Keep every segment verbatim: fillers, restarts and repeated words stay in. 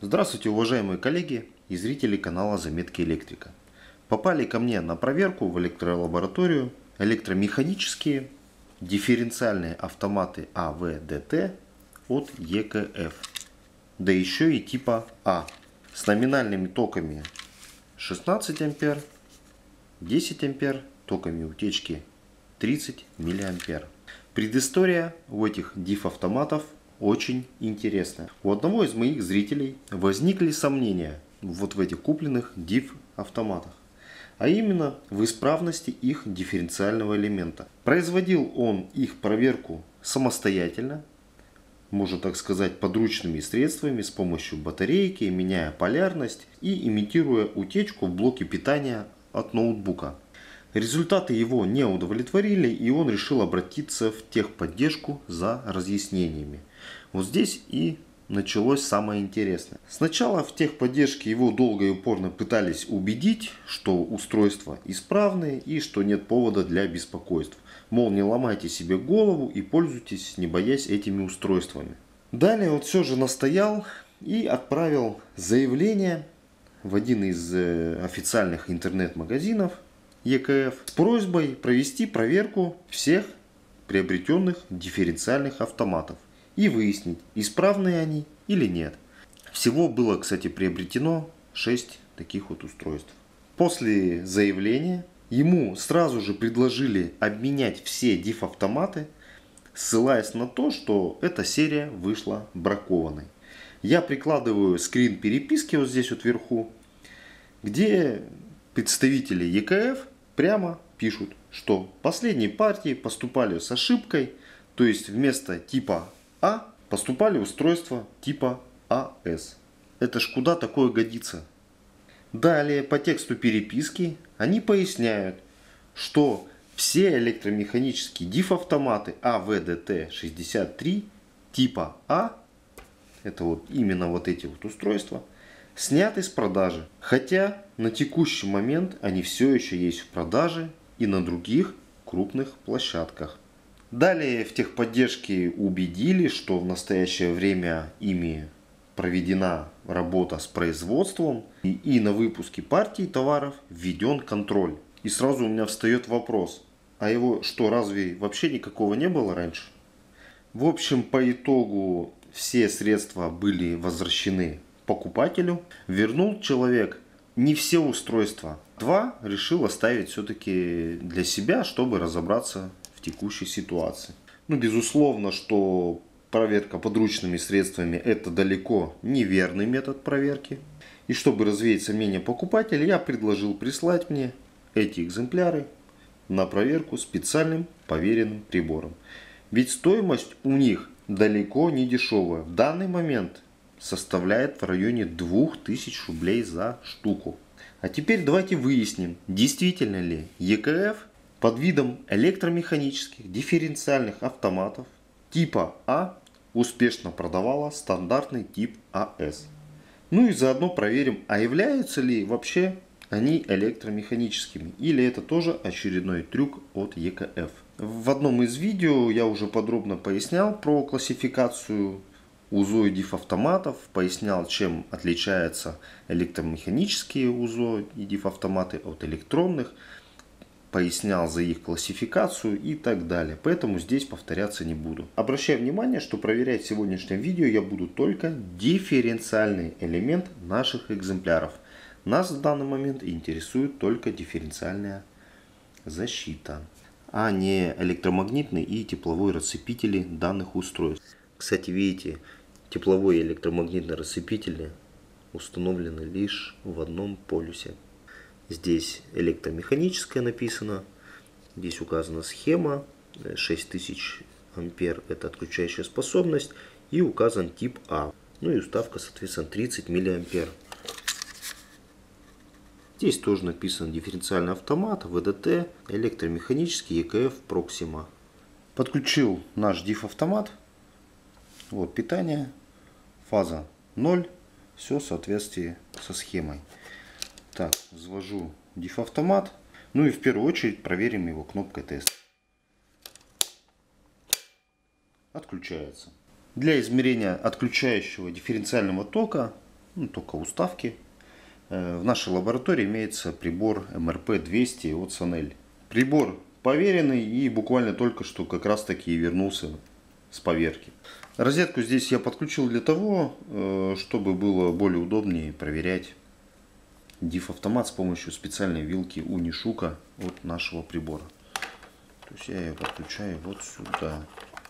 Здравствуйте, уважаемые коллеги и зрители канала Заметки Электрика. Попали ко мне на проверку в электролабораторию электромеханические дифференциальные автоматы А В Д Т от Е К Ф. Да еще и типа А. С номинальными токами шестнадцать ампер, десять ампер, токами утечки тридцать миллиампер. Предыстория у этих диф-автоматов очень интересная. У одного из моих зрителей возникли сомнения вот в этих купленных диф-автоматах, а именно в исправности их дифференциального элемента. Производил он их проверку самостоятельно, можно так сказать, подручными средствами с помощью батарейки, меняя полярность и имитируя утечку в блоке питания от ноутбука. Результаты его не удовлетворили, и он решил обратиться в техподдержку за разъяснениями. Вот здесь и началось самое интересное. Сначала в техподдержке его долго и упорно пытались убедить, что устройства исправные и что нет повода для беспокойств. Мол, не ломайте себе голову и пользуйтесь, не боясь, этими устройствами. Далее он все же настоял и отправил заявление в один из официальных интернет-магазинов Е К Ф с просьбой провести проверку всех приобретенных дифференциальных автоматов и выяснить, исправны они или нет. Всего было, кстати, приобретено шесть таких вот устройств. После заявления ему сразу же предложили обменять все диф-автоматы, ссылаясь на то, что эта серия вышла бракованной. Я прикладываю скрин переписки вот здесь вот вверху, где представители Е К Ф прямо пишут, что последние партии поступали с ошибкой, то есть вместо типа А поступали устройства типа А С. Это ж куда такое годится? Далее по тексту переписки они поясняют, что все электромеханические диф-автоматы А В Д Т шестьдесят три типа А, это вот именно вот эти вот устройства, сняты с продажи. Хотя на текущий момент они все еще есть в продаже и на других крупных площадках. Далее в техподдержке убедили, что в настоящее время ими проведена работа с производством и, и на выпуске партий товаров введен контроль. И сразу у меня встает вопрос, а его что, разве вообще никакого не было раньше? В общем, по итогу все средства были возвращены покупателю. Вернул человек не все устройства. Два решил оставить все-таки для себя, чтобы разобраться в текущей ситуации. Ну, безусловно, что проверка подручными средствами это далеко неверный метод проверки. И чтобы развеять сомнения покупателя, я предложил прислать мне эти экземпляры на проверку специальным поверенным прибором. Ведь стоимость у них далеко не дешевая. В данный момент составляет в районе двух тысяч рублей за штуку. А теперь давайте выясним, действительно ли Е К Ф под видом электромеханических дифференциальных автоматов типа А успешно продавала стандартный тип А С. Ну и заодно проверим, а являются ли вообще они электромеханическими, или это тоже очередной трюк от Е К Ф. В одном из видео я уже подробно пояснял про классификацию УЗО и диф-автоматов, пояснял, чем отличаются электромеханические УЗО и диф-автоматы от электронных, пояснял за их классификацию и так далее. Поэтому здесь повторяться не буду. Обращаю внимание, что проверять в сегодняшнем видео я буду только дифференциальный элемент наших экземпляров. Нас в данный момент интересует только дифференциальная защита, а не электромагнитный и тепловой расцепители данных устройств. Кстати, видите, тепловой и электромагнитный рассыпители установлены лишь в одном полюсе. Здесь электромеханическое написано, здесь указана схема, шесть тысяч ампер это отключающая способность и указан тип А. Ну и уставка, соответственно, тридцать миллиампер. Здесь тоже написан дифференциальный автомат, В Д Т, электромеханический Е К Ф Проксима. Подключил наш диф-автомат. Вот питание, фаза ноль, все в соответствии со схемой. Так, взвожу диф-автомат. Ну и в первую очередь проверим его кнопкой тест. Отключается. Для измерения отключающего дифференциального тока ну, только уставки. В нашей лаборатории имеется прибор эм эр пэ двести от Sonel. Прибор поверенный и буквально только что как раз таки вернулся с поверки. Розетку здесь я подключил для того, чтобы было более удобнее проверять диф-автомат с помощью специальной вилки Унишука от нашего прибора. То есть я ее подключаю вот сюда.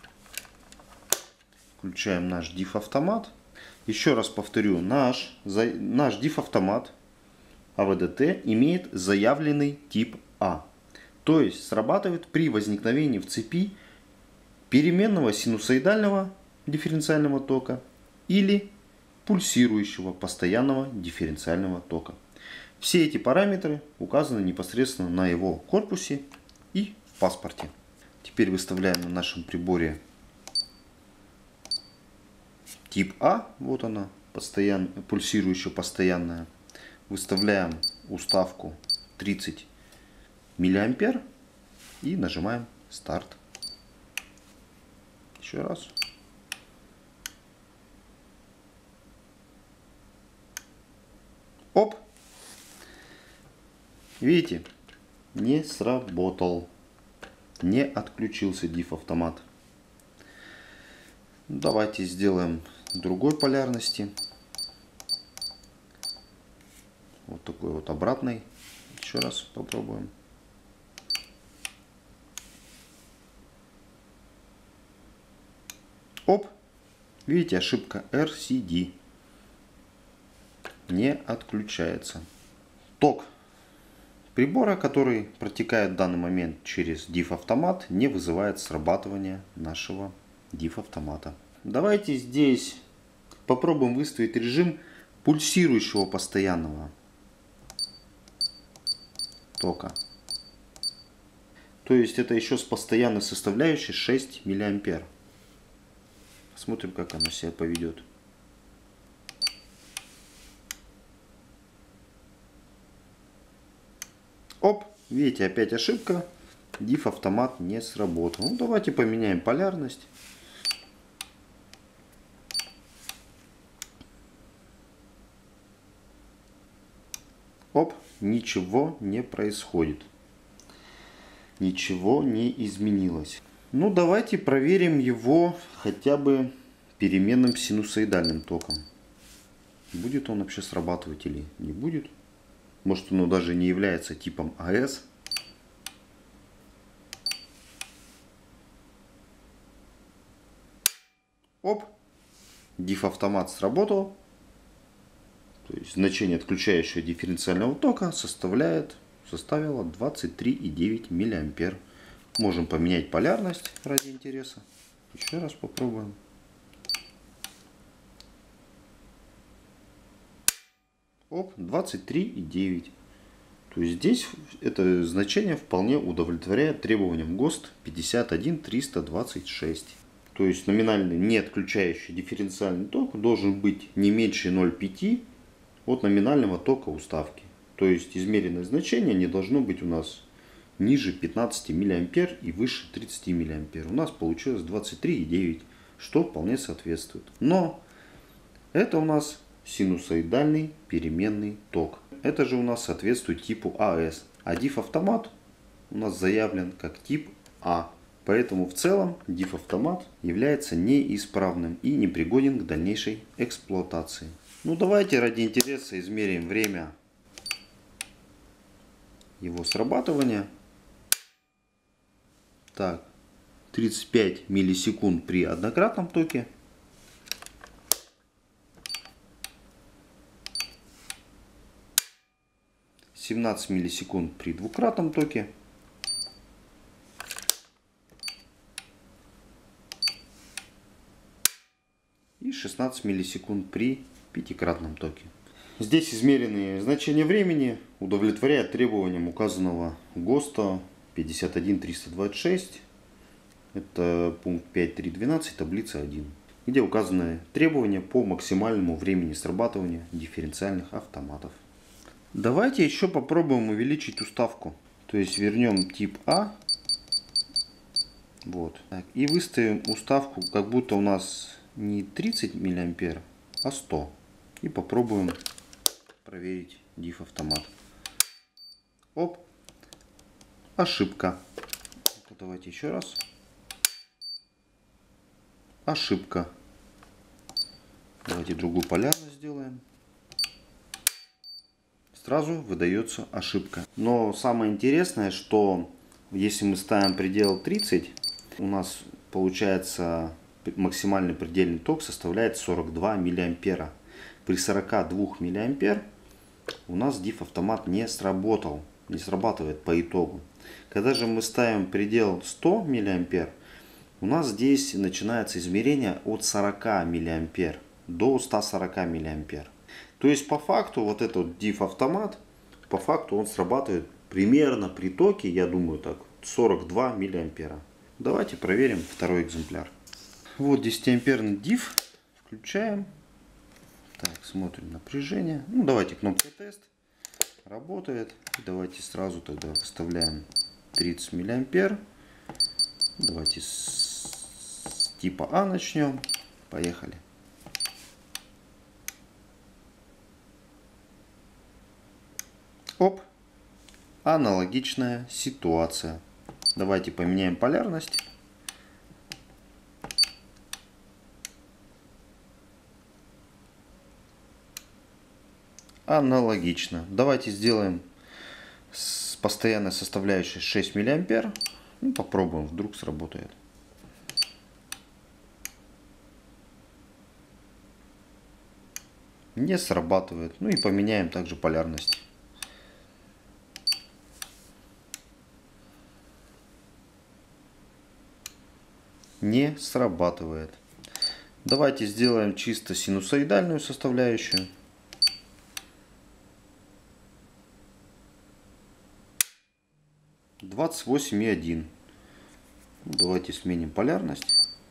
Включаем наш диф-автомат. Еще раз повторю, наш, наш диф-автомат а вэ дэ тэ имеет заявленный тип А. То есть срабатывает при возникновении в цепи переменного синусоидального дифференциального тока или пульсирующего постоянного дифференциального тока. Все эти параметры указаны непосредственно на его корпусе и в паспорте. Теперь выставляем на нашем приборе тип А, вот она, постоянно, пульсирующая постоянная. Выставляем уставку тридцать миллиампер и нажимаем старт. Еще раз. Оп! Видите, не сработал, не отключился диф-автомат. Давайте сделаем другой полярности. Вот такой вот обратный. Еще раз попробуем. Оп! Видите, ошибка эр си ди. Не отключается. Ток прибора, который протекает в данный момент через диф-автомат, не вызывает срабатывания нашего диф-автомата. Давайте здесь попробуем выставить режим пульсирующего постоянного тока. То есть это еще с постоянной составляющей шесть миллиампер. Посмотрим, как оно себя поведет. Оп, видите, опять ошибка. Диф-автомат не сработал. Ну, давайте поменяем полярность. Оп, ничего не происходит. Ничего не изменилось. Ну, давайте проверим его хотя бы переменным синусоидальным током. Будет он вообще срабатывать или не будет. Может, оно даже не является типом а эс. Оп, диф-автомат сработал. То есть значение отключающего дифференциального тока составляет, составило двадцать три и девять миллиампер. Можем поменять полярность ради интереса. Еще раз попробуем. Оп, двадцать три и девять. То есть здесь это значение вполне удовлетворяет требованиям ГОСТ пятьдесят один триста двадцать шесть. То есть номинальный не отключающий дифференциальный ток должен быть не меньше ноль целых пять десятых от номинального тока уставки. То есть измеренное значение не должно быть у нас ниже пятнадцати миллиампер и выше тридцати миллиампер. У нас получилось двадцать три и девять, что вполне соответствует. Но это у нас синусоидальный переменный ток. Это же у нас соответствует типу а эс. А диф-автомат у нас заявлен как тип А. Поэтому в целом диф-автомат является неисправным и непригоден к дальнейшей эксплуатации. Ну, давайте ради интереса измерим время его срабатывания. Так, тридцать пять миллисекунд при однократном токе. семнадцать миллисекунд при двукратном токе. И шестнадцать миллисекунд при пятикратном токе. Здесь измеренные значения времени удовлетворяют требованиям указанного ГОСТа пятьдесят один триста двадцать шесть. Это пункт пять точка три точка двенадцать, таблица один, где указаны требования по максимальному времени срабатывания дифференциальных автоматов. Давайте еще попробуем увеличить уставку. То есть вернем тип А. Вот. Так, и выставим уставку, как будто у нас не тридцать миллиампер, а сто. И попробуем проверить диф автомат. Оп, ошибка. Давайте еще раз. Ошибка. Давайте другую полярность сделаем. Сразу выдается ошибка. Но самое интересное, что если мы ставим предел тридцать, у нас получается максимальный предельный ток составляет сорок два миллиампера. При сорока двух миллиампер у нас диф автомат не сработал, не срабатывает по итогу. Когда же мы ставим предел сто миллиампер, у нас здесь начинается измерение от сорока миллиампер до ста сорока миллиампер. То есть по факту вот этот диф автомат, по факту он срабатывает примерно при токе, я думаю так, сорок два миллиампера. Давайте проверим второй экземпляр. Вот десятиамперный диф. Включаем. Так, смотрим напряжение. Ну давайте кнопкой тест. Работает. Давайте сразу тогда вставляем тридцать миллиампер. Давайте с, с типа А начнем. Поехали. Оп. Аналогичная ситуация. Давайте поменяем полярность. Аналогично. Давайте сделаем с постоянной составляющей шесть миллиампер. Ну, попробуем, вдруг сработает. Не срабатывает. Ну и поменяем также полярность. Не срабатывает. Давайте сделаем чисто синусоидальную составляющую. двадцать восемь и один. Давайте сменим полярность.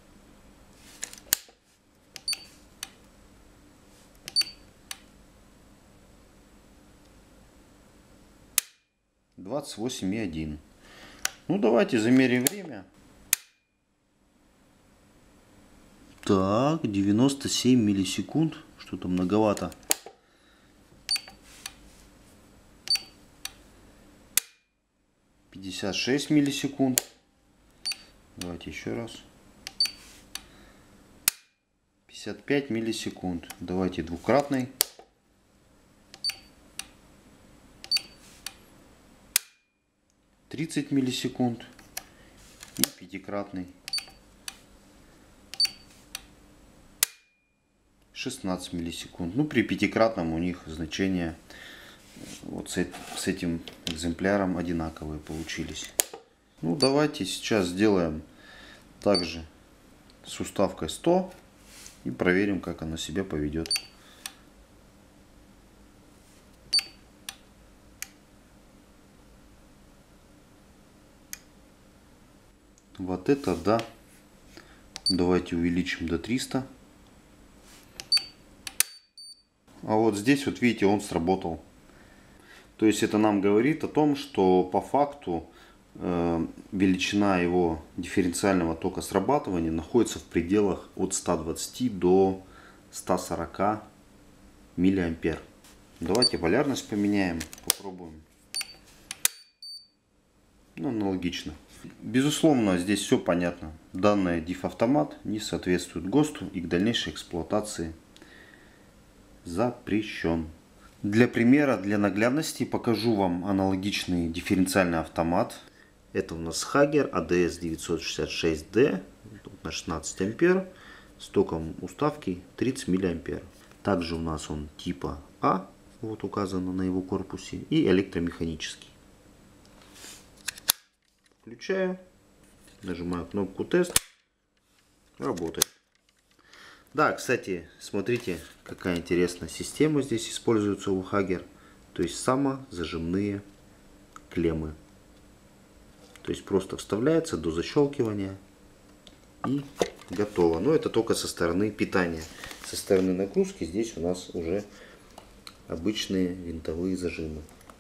двадцать восемь и один. Ну давайте замерим время. Так, девяносто семь миллисекунд. Что-то многовато. пятьдесят шесть миллисекунд. Давайте еще раз. пятьдесят пять миллисекунд. Давайте двукратный. тридцать миллисекунд. И пятикратный. шестнадцать миллисекунд. Ну, при пятикратном у них значения вот с, с этим экземпляром одинаковые получились. Ну, давайте сейчас сделаем также с уставкой сто и проверим, как она себя поведет. Вот это да. Давайте увеличим до триста. А вот здесь вот видите, он сработал. То есть это нам говорит о том, что по факту э, величина его дифференциального тока срабатывания находится в пределах от ста двадцати до ста сорока миллиампер. Давайте полярность поменяем, попробуем. Ну, аналогично. Безусловно, здесь все понятно. Данный диф автомат не соответствует ГОСТу и к дальнейшей эксплуатации запрещен. Для примера, для наглядности покажу вам аналогичный дифференциальный автомат. Это у нас Hager эй ди эс девятьсот шестьдесят шесть дэ на шестнадцать ампер с током уставки тридцать миллиампер. Также у нас он типа А, вот указано на его корпусе, и электромеханический. Включаю, нажимаю кнопку тест, работает. Да, кстати, смотрите, какая интересная система здесь используется у Hager. То есть самозажимные клеммы. То есть просто вставляется до защелкивания и готово. Но это только со стороны питания. Со стороны нагрузки здесь у нас уже обычные винтовые зажимы.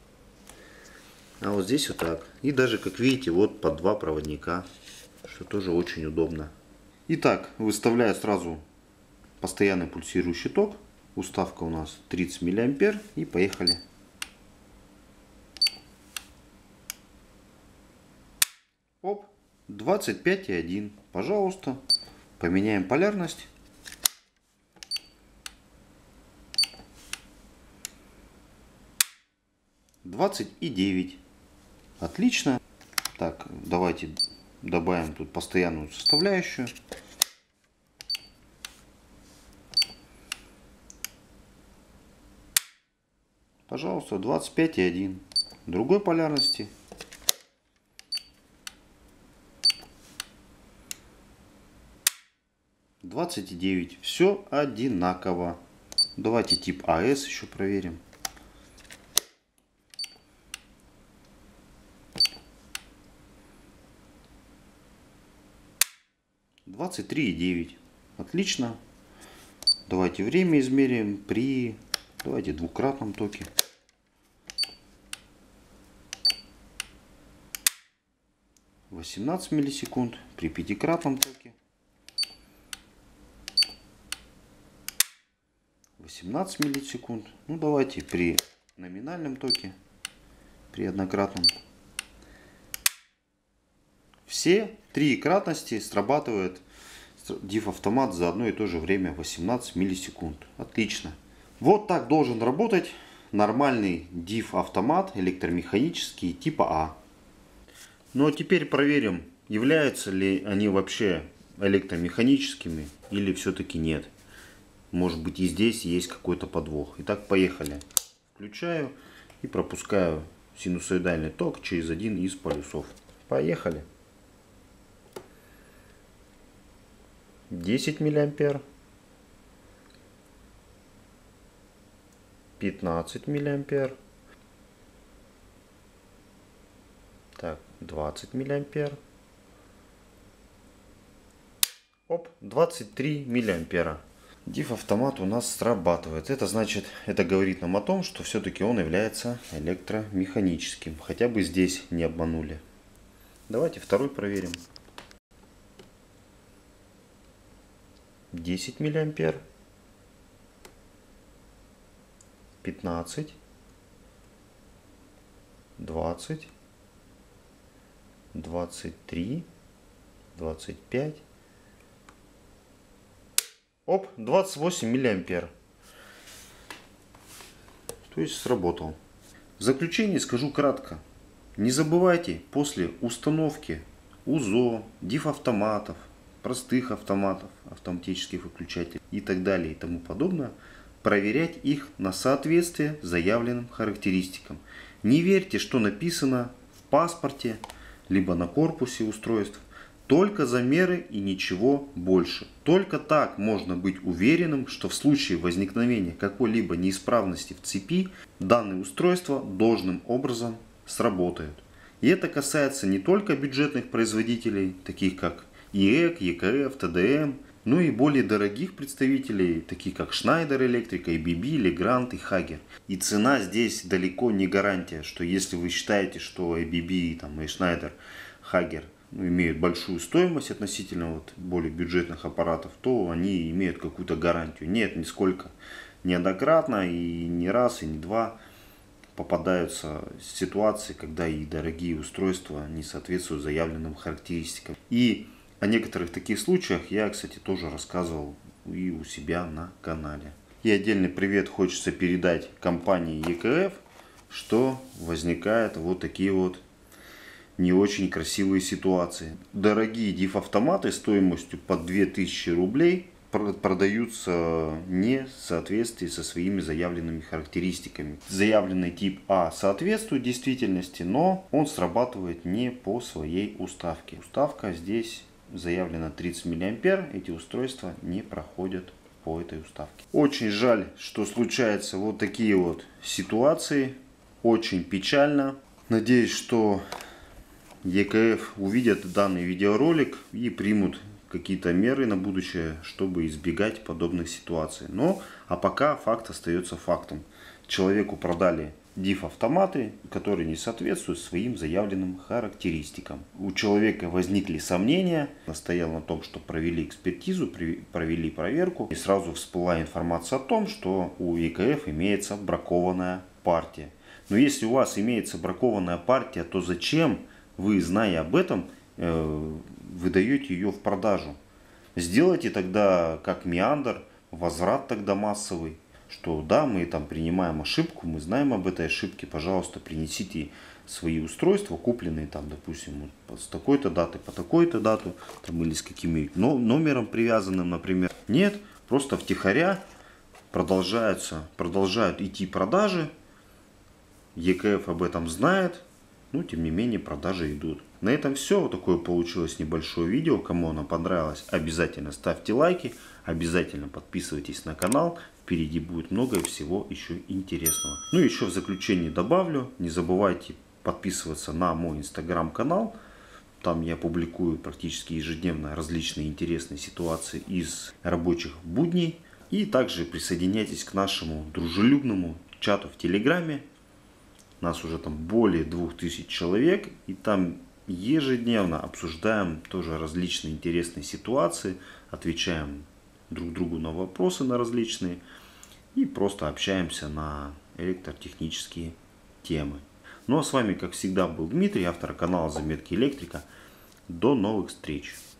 А вот здесь вот так. И даже, как видите, вот по два проводника, что тоже очень удобно. Итак, выставляю сразу постоянный пульсирующий ток. Уставка у нас тридцать миллиампер. И поехали. Оп, двадцать пять и один. Пожалуйста, поменяем полярность. двадцать и девять. Отлично. Так, давайте добавим тут постоянную составляющую. Пожалуйста, двадцать пять и один. Другой полярности. двадцать и девять. Все одинаково. Давайте тип АС еще проверим. двадцать три и девять. Отлично. Давайте время измерим при, давайте, двукратном токе. восемнадцать миллисекунд при пятикратном токе. восемнадцать миллисекунд. Ну давайте при номинальном токе, при однократном. Все три кратности срабатывает диф автомат за одно и то же время, восемнадцать миллисекунд. Отлично. Вот так должен работать нормальный диф автомат электромеханический типа А. Ну а теперь проверим, являются ли они вообще электромеханическими или все-таки нет. Может быть, и здесь есть какой-то подвох. Итак, поехали. Включаю и пропускаю синусоидальный ток через один из полюсов. Поехали. десять миллиампер. пятнадцать миллиампер. Так, двадцать миллиампер. Оп, двадцать три миллиампера. Диф автомат у нас срабатывает. Это значит, это говорит нам о том, что все-таки он является электромеханическим. Хотя бы здесь не обманули. Давайте второй проверим. десять миллиампер. пятнадцать. двадцать. двадцать три. двадцать пять. Оп, двадцать восемь миллиампер. То есть сработал. В заключение скажу кратко. Не забывайте после установки УЗО, диф автоматов, простых автоматов, автоматических выключателей и так далее и тому подобное, проверять их на соответствие заявленным характеристикам. Не верьте, что написано в паспорте, либо на корпусе устройств. Только замеры и ничего больше. Только так можно быть уверенным, что в случае возникновения какой-либо неисправности в цепи данные устройства должным образом сработают. И это касается не только бюджетных производителей, таких как ИЭК, ЕКФ, ТДМ, но и более дорогих представителей, таких как Schneider Electric, эй би би, Legrand и Hager. И цена здесь далеко не гарантия, что если вы считаете, что эй би би там, и Schneider, Hager ну, имеют большую стоимость относительно вот, более бюджетных аппаратов, то они имеют какую-то гарантию. Нет, нисколько. Неоднократно и не раз, и не два попадаются ситуации, когда и дорогие устройства не соответствуют заявленным характеристикам. И о некоторых таких случаях я, кстати, тоже рассказывал и у себя на канале. И отдельный привет хочется передать компании ЕКФ, что возникают вот такие вот не очень красивые ситуации. Дорогие диф автоматы стоимостью под две тысячи рублей продаются не в соответствии со своими заявленными характеристиками. Заявленный тип А соответствует действительности, но он срабатывает не по своей уставке. Уставка здесь заявлено тридцать миллиампер, эти устройства не проходят по этой уставке. Очень жаль, что случаются вот такие вот ситуации. Очень печально. Надеюсь, что ЕКФ увидят данный видеоролик и примут какие-то меры на будущее, чтобы избегать подобных ситуаций. Но, а пока факт остается фактом. Человеку продали диф-автоматы, которые не соответствуют своим заявленным характеристикам. У человека возникли сомнения, настоял на том, что провели экспертизу, провели проверку, и сразу всплыла информация о том, что у и ка эф имеется бракованная партия. Но если у вас имеется бракованная партия, то зачем вы, зная об этом, выдаете ее в продажу? Сделайте тогда как Меандр, возврат тогда массовый. Что да, мы там принимаем ошибку, мы знаем об этой ошибке, пожалуйста, принесите свои устройства, купленные там, допустим, с такой-то даты по такой-то дату, там, или с каким номером привязанным, например. Нет, просто втихаря продолжаются, продолжают идти продажи, и ка эф об этом знает, но тем не менее продажи идут. На этом все. Вот такое получилось небольшое видео. Кому оно понравилось, обязательно ставьте лайки, обязательно подписывайтесь на канал. Впереди будет много всего еще интересного. Ну и еще в заключение добавлю, не забывайте подписываться на мой инстаграм-канал. Там я публикую практически ежедневно различные интересные ситуации из рабочих будней. И также присоединяйтесь к нашему дружелюбному чату в Телеграме. Нас уже там более двух тысяч человек. И там ежедневно обсуждаем тоже различные интересные ситуации. Отвечаем друг другу на вопросы на различные. И просто общаемся на электротехнические темы. Ну а с вами, как всегда, был Дмитрий, автор канала Заметки Электрика. До новых встреч!